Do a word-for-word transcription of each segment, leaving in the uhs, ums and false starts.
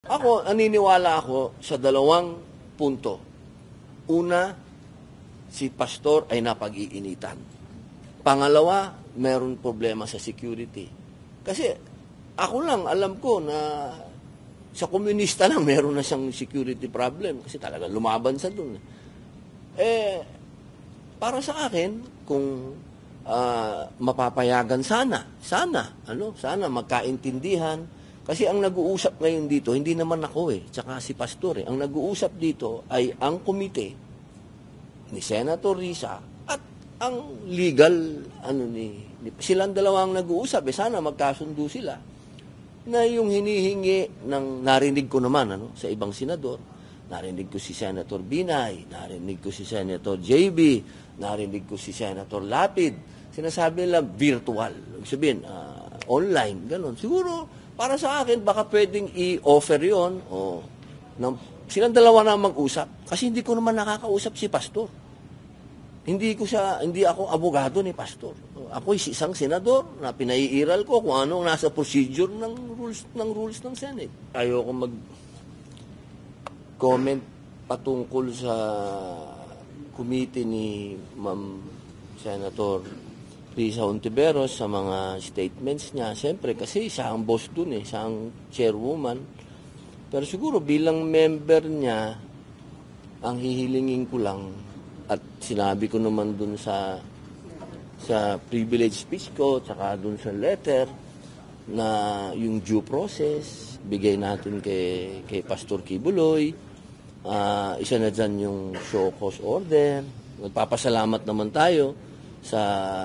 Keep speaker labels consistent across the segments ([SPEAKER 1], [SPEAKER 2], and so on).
[SPEAKER 1] Ako, naniniwala ako sa dalawang punto. Una, si pastor ay napag-iinitan. Pangalawa, meron problema sa security. Kasi ako lang, alam ko na sa komunista lang meron na siyang security problem kasi talaga lumaban sa dun. Eh, para sa akin, kung uh, mapapayagan sana, sana, ano, sana magkaintindihan. Kasi ang nag-uusap ngayon dito, hindi naman ako eh, tsaka si pastor eh. Ang nag-uusap dito ay ang komite ni Senator Risa at ang legal, ano ni, ni silang dalawang nag-uusap eh, sana magkasundo sila. Na yung hinihingi ng narinig ko naman ano, sa ibang senador, narinig ko si Senator Binay, narinig ko si Senator J B, narinig ko si Senator Lapid. Sinasabi nila virtual, sabihin, uh, online, gano'n. Siguro, para sa akin, baka pwedeng i-offer yon o ng, silang dalawa na mag-usap. Kasi hindi ko naman nakakausap si pastor. Hindi ko siya, hindi ako abogado ni pastor. Ako isang senador na pinaiiral ko kung anong nasa procedure ng rules ng rules ng Senate. Ayoko mag-comment patungkol sa committee ni Ma'am Senator Risa Hontiveros sa mga statements niya. Siyempre, kasi siya ang boss dun eh, siya ang chairwoman. Pero siguro bilang member niya, ang hihilingin ko lang, at sinabi ko naman dun sa sa privilege speech ko, tsaka dun sa letter, na yung due process, bigay natin kay, kay Pastor Kibuloy, uh, isa na dyan yung show cause order. Nagpapasalamat naman tayo sa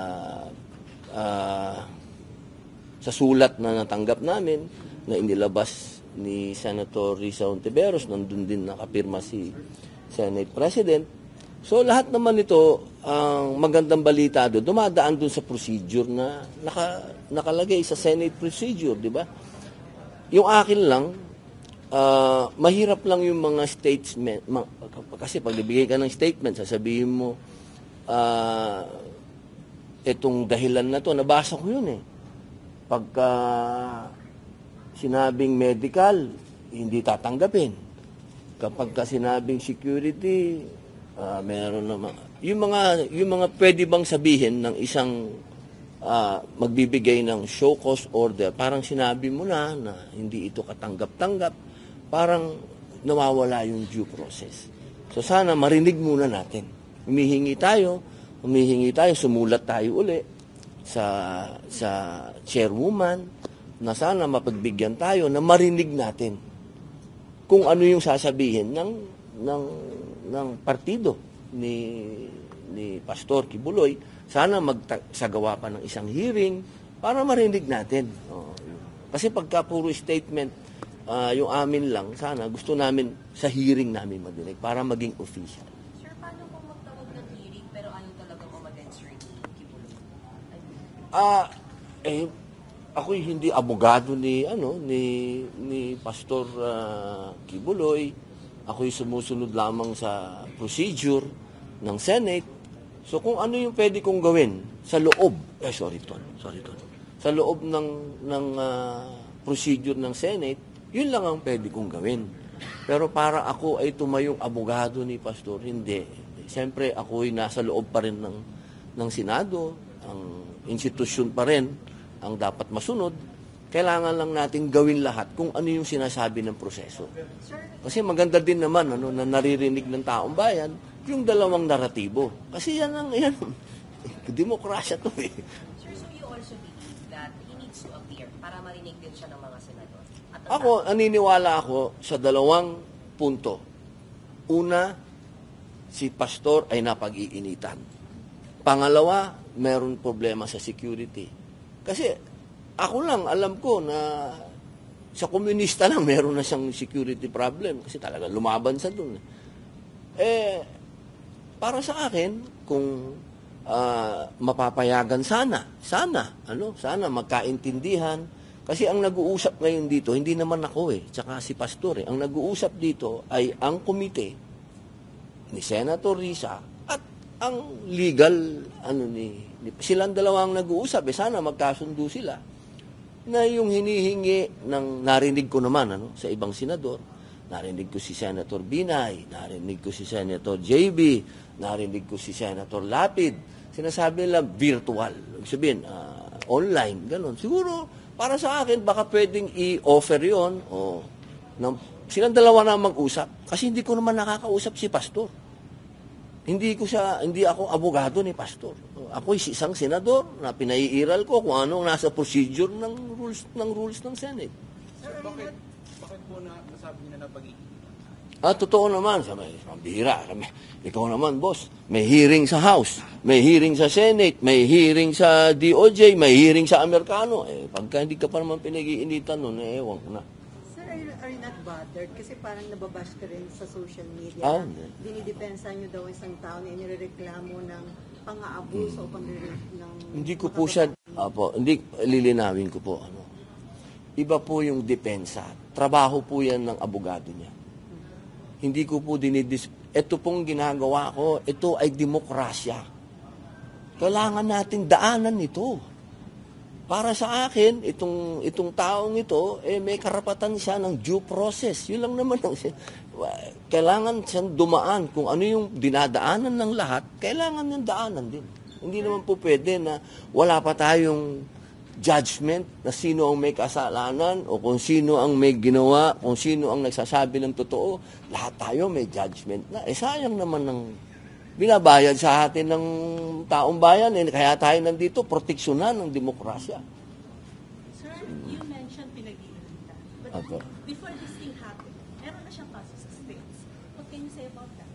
[SPEAKER 1] uh, sa sulat na natanggap namin na inilabas ni Senator Risa Hontiveros, nandun din nakapirma si Senate President. So lahat naman ito, ang uh, magandang balita doon, dumadaan doon sa procedure na naka, nakalagay sa Senate procedure, di ba? Yung akin lang, uh, mahirap lang yung mga statement, ma, kasi pag ibigay ka ng statement, sasabihin mo, uh, itong dahilan na to, nabasa ko yun eh. Pagka sinabing medical, hindi tatanggapin. Kapag ka sinabing security, uh, meron naman. Yung mga, yung mga pwede bang sabihin ng isang uh, magbibigay ng show cause order, parang sinabi mo na na hindi ito katanggap-tanggap, parang nawawala yung due process. So sana marinig muna natin. Humihingi tayo, humihingi tayo, sumulat tayo uli sa sa chairwoman na sana mapagbigyan tayo na marinig natin kung ano yung sasabihin ng ng ng partido ni ni Pastor Kibuloy. Sana magsagawa pa ng isang hearing para marinig natin. Oh, kasi pagka puro statement uh, yung amin lang, sana gusto namin sa hearing namin madinig para maging official. Ah, eh ako'y hindi abogado ni ano ni ni Pastor uh, Kibuloy. Ako'y sumusunod lamang sa procedure ng Senate. So kung ano yung pwede kong gawin sa loob, eh sorry ton, sorry ton. Sa loob ng ng uh, procedure ng Senate, yun lang ang pwede kong gawin. Pero para ako ay tumayong abogado ni Pastor, hindi. Siyempre ako'y nasa loob pa rin ng ng Senado, ang institusyon pa rin ang dapat masunod. Kailangan lang natin gawin lahat kung ano yung sinasabi ng proseso. Kasi maganda din naman ano, na naririnig ng taong bayan yung dalawang naratibo. Kasi yan ang yan, demokrasya to eh.
[SPEAKER 2] Sir, so you also believe that he needs to appear para marinig din siya ng mga senador? At
[SPEAKER 1] ako, naniniwala ako sa dalawang punto. Una, si pastor ay napag-iinitan. Pangalawa, meron problema sa security. Kasi ako lang, alam ko na sa komunista lang meron na siyang security problem kasi talaga lumaban sa dun. Eh, para sa akin, kung uh, mapapayagan sana, sana, ano, sana magkaintindihan. Kasi ang nag-uusap ngayon dito, hindi naman ako eh, tsaka si pastor eh. Ang nag-uusap dito ay ang komite ni Senator Risa at ang legal, ano ni, ni silang dalawang nag-uusap, eh, sana magkasundo sila. na yung hinihingi ng narinig ko naman ano, sa ibang senador, narinig ko si Senator Binay, narinig ko si Senator J B, narinig ko si Senator Lapid, sinasabi nila virtual, ibig sabihin, uh, online, ganun. Siguro, para sa akin, baka pwedeng i-offer yon o ng, silang dalawa na mag-usap. Kasi hindi ko naman nakakausap si Pastor. Hindi ko siya, hindi ako abogado ni Pastor. Ako isang senador na pinaiiral ko kung ano ang nasa procedure ng rules ng rules ng Senate.
[SPEAKER 3] Sir, bakit, bakit po na nasabi niya na pag-iinit?
[SPEAKER 1] Ah, totoo naman. Sabi, pambihira. Sabi, ikaw naman, boss. May hearing sa House, may hearing sa Senate, may hearing sa D O J, may hearing sa Amerikano. Eh, pagka hindi ka pa naman pinag-iinitan nun, eh, ewan ko na.
[SPEAKER 4] Sir, are you, are you not bothered? Kasi parang nababash ka rin sa social media.
[SPEAKER 1] Ah,
[SPEAKER 4] na
[SPEAKER 1] hindi.
[SPEAKER 4] dinidepensa nyo daw isang tao na inireklamo ng pang-aabuso o pang-rape ng...
[SPEAKER 1] Hindi ko po siya, apo, hindi, lilinawin ko po, ano. Iba po yung depensa. Trabaho po yan ng abogado niya. Hindi ko po dinidis... Ito pong ginagawa ko, ito ay demokrasya. Kailangan nating daanan ito. Para sa akin, itong, itong taong ito, eh, may karapatan siya ng due process. Yun lang naman. Ang, kailangan siyang dumaan. Kung ano yung dinadaanan ng lahat, kailangan niyang daanan din. Hindi naman po pwede na wala pa tayong judgment na sino ang may kasalanan o kung sino ang may ginawa, kung sino ang nagsasabi ng totoo. Lahat tayo may judgment na. Eh, sayang naman ng binabayad sa atin ng taong bayan. Eh, kaya tayo nandito, proteksyonan ng demokrasya.
[SPEAKER 5] Sir, you mentioned pinag-iinitan. But
[SPEAKER 1] Apo.
[SPEAKER 5] before this thing happened, meron na siyang kaso sa States. What can you say about that?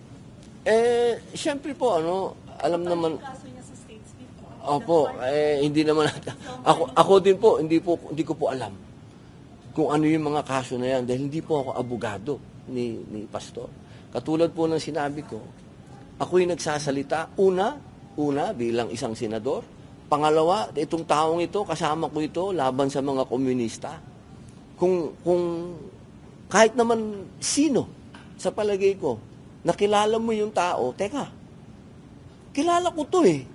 [SPEAKER 1] Eh, siyempre po, ano, alam
[SPEAKER 5] Paano
[SPEAKER 1] naman...
[SPEAKER 5] yung kaso niya sa States before?
[SPEAKER 1] Opo, eh, hindi naman natin. Ako, ako din po, hindi po, hindi ko po alam kung ano yung mga kaso na yan dahil hindi po ako abogado ni, ni Pastor. Katulad po ng sinabi ko, ako'y nagsasalita, una, una, bilang isang senador. Pangalawa, itong taong ito, kasama ko ito, laban sa mga komunista. Kung, kung kahit naman sino, sa palagay ko, nakilala mo yung tao, teka, kilala ko to eh.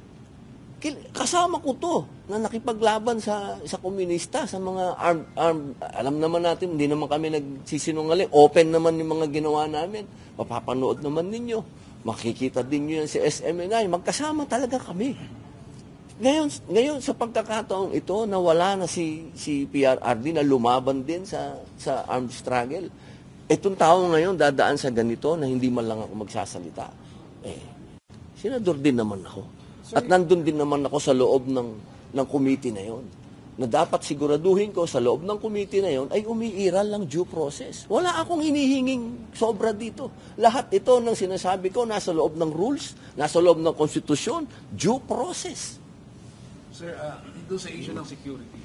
[SPEAKER 1] Kasama ko to na nakipaglaban sa sa komunista, sa mga armed, armed, alam naman natin, hindi naman kami nagsisinungaling. Open naman yung mga ginawa namin. Mapapanood naman ninyo. Makikita din nyo yan si S M N I. Magkasama talaga kami. Ngayon, ngayon sa pagkakataong ito, nawala na si, si P R R D na lumaban din sa, sa armed struggle. Itong tao ngayon dadaan sa ganito na hindi man lang ako magsasalita. Eh, senador din naman ako. At nandun din naman ako sa loob ng, ng committee na yon. Na dapat siguraduhin ko sa loob ng committee na yon ay umiiral lang due process. Wala akong hinihinging sobra dito. Lahat ito ng sinasabi ko nasa loob ng rules, nasa loob ng konstitusyon, due process.
[SPEAKER 3] Sir, uh, doon sa issue ng security,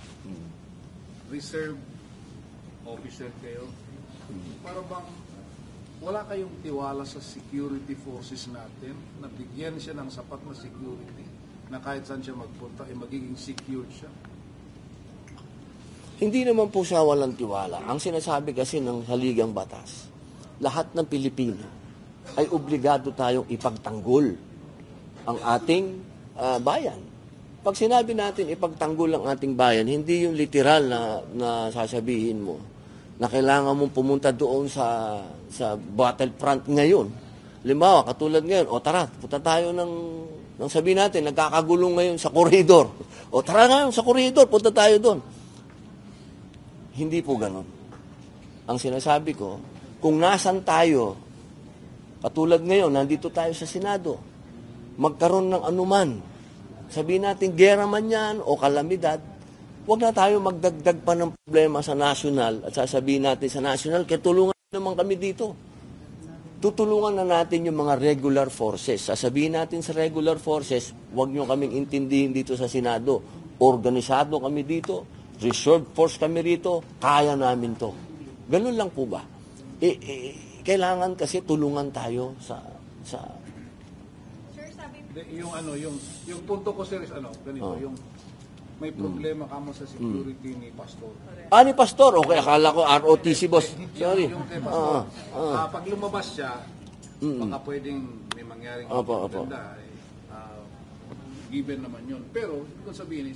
[SPEAKER 3] reserve officer kayo, para bang wala kayong tiwala sa security forces natin na bigyan siya ng sapat na security na kahit saan siya magpunta ay magiging secured siya?
[SPEAKER 1] Hindi naman po siya walang tiwala. Ang sinasabi kasi ng saligang batas, lahat ng Pilipino ay obligado tayong ipagtanggol ang ating uh, bayan. Pag sinabi natin ipagtanggol ang ating bayan, hindi yung literal na, na sasabihin mo na kailangan mong pumunta doon sa sa battlefront ngayon. Limbawa, katulad ngayon, o tara, punta tayo ng, ng sabihin natin, nagkakagulong ngayon sa koridor. O tara ngayon sa koridor, punta tayo doon. Hindi po ganun. Ang sinasabi ko, kung nasan tayo, katulad ngayon, nandito tayo sa Senado, magkaroon ng anuman, sabihin natin, gera man yan o kalamidad, huwag na tayo magdagdag pa ng problema sa national at sasabihin natin sa national, kaya tulungan naman kami dito. Tutulungan na natin yung mga regular forces. Sasabihin natin sa regular forces, huwag nyo kaming intindihin dito sa Senado. Organisado kami dito, reserve force kami rito, kaya namin to. Ganun lang po ba? Eh, eh, kailangan kasi tulungan tayo sa... sa
[SPEAKER 2] Sir, sabi
[SPEAKER 3] De, yung ano, yung yung punto ko sir is ano,
[SPEAKER 1] Oh.
[SPEAKER 3] ganito, yung may problema ka mo sa security ni Pastor.
[SPEAKER 1] Ah, ni Pastor? Okay, akala ko R O T C, boss. Sorry.
[SPEAKER 3] Yung, yung kay Pastor,
[SPEAKER 1] Ah, ah.
[SPEAKER 3] ah, pag lumabas siya, baka pwedeng may mangyaring
[SPEAKER 1] Opo, opo.
[SPEAKER 3] maganda, eh, ah, given naman yun. Pero, kung sabihin is,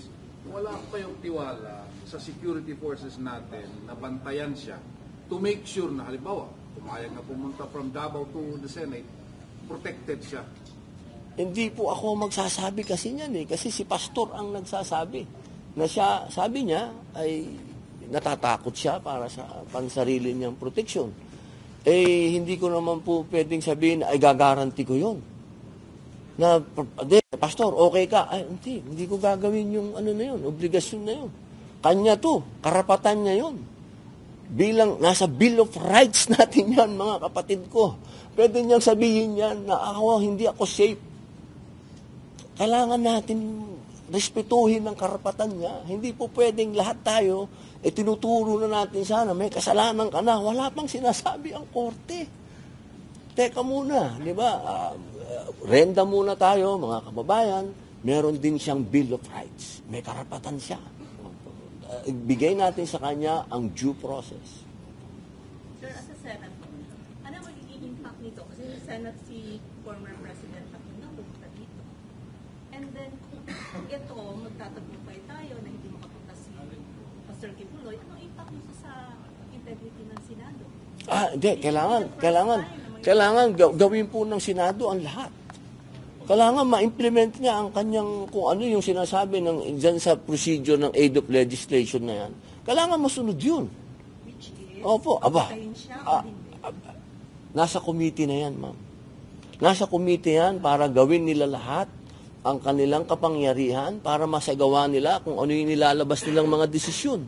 [SPEAKER 3] wala kayong tiwala sa security forces natin na bantayan siya to make sure na halimbawa, pumayag na pumunta from Davao to the Senate, protected siya.
[SPEAKER 1] Hindi po ako magsasabi kasi niyan eh. Kasi si pastor ang nagsasabi. Na siya, sabi niya, ay natatakot siya para sa pansarili niyang protection. Eh, hindi ko naman po pwedeng sabihin, ay gagaranti ko yun. Na, de, pastor, okay ka? Ay, hindi, hindi ko gagawin yung ano na yun, obligasyon na yun. Kanya to, karapatan niya yun. Bilang, nasa Bill of Rights natin yan, mga kapatid ko. Pwede niyang sabihin yan na ako, hindi ako safe. Kailangan natin respetuhin ang karapatan niya. Hindi po pwedeng lahat tayo, eh tinuturo na natin sana, may kasalanan ka na. Wala pang sinasabi ang korte. Teka muna, di ba? Uh, renda muna tayo, mga kababayan. Meron din siyang Bill of Rights. May karapatan siya. Uh, bigay natin sa kanya ang due process.
[SPEAKER 5] Sir, as a Senate, ano magiging impact nito? Kasi sa Senate si former President Aquino pupunta dito. And then, ito, magtatagumpay tayo na hindi makapunta si Pastor Kibuloy. Anong impact nito sa integrity ng Senado?
[SPEAKER 1] Ah, hindi. Kailangan, kailangan, kailangan gawin po ng Senado ang lahat. Kailangan ma-implement niya ang kanyang, kung ano yung sinasabi ng, dyan sa procedure ng aid of legislation na yan. Kailangan masunod yun.
[SPEAKER 5] Which is,
[SPEAKER 1] Opo, aba.
[SPEAKER 5] patayin siya
[SPEAKER 1] Ah,
[SPEAKER 5] o hindi?
[SPEAKER 1] ah, nasa committee na yan, ma'am. Nasa committee yan para gawin nila lahat ang kanilang kapangyarihan para masagawa nila kung ano yung nilalabas nilang mga desisyon.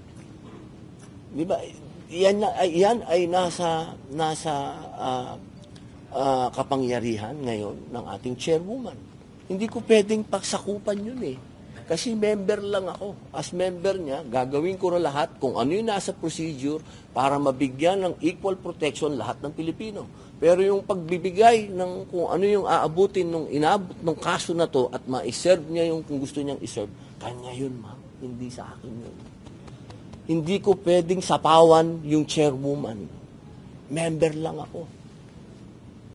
[SPEAKER 1] Di ba? Yan, na, ay, yan ay nasa, nasa uh, uh, kapangyarihan ngayon ng ating chairwoman. Hindi ko pwedeng pagsakupan yun eh. Kasi member lang ako. As member niya, gagawin ko na lahat kung ano yung nasa procedure para mabigyan ng equal protection lahat ng Pilipino. Pero yung pagbibigay ng kung ano yung aabutin nung inabot ng kaso na to at ma-serve niya yung kung gusto niyang iserve, kanya yun, ma'am. Hindi sa akin yun. Hindi ko pwedeng sapawan yung chairwoman. Member lang ako.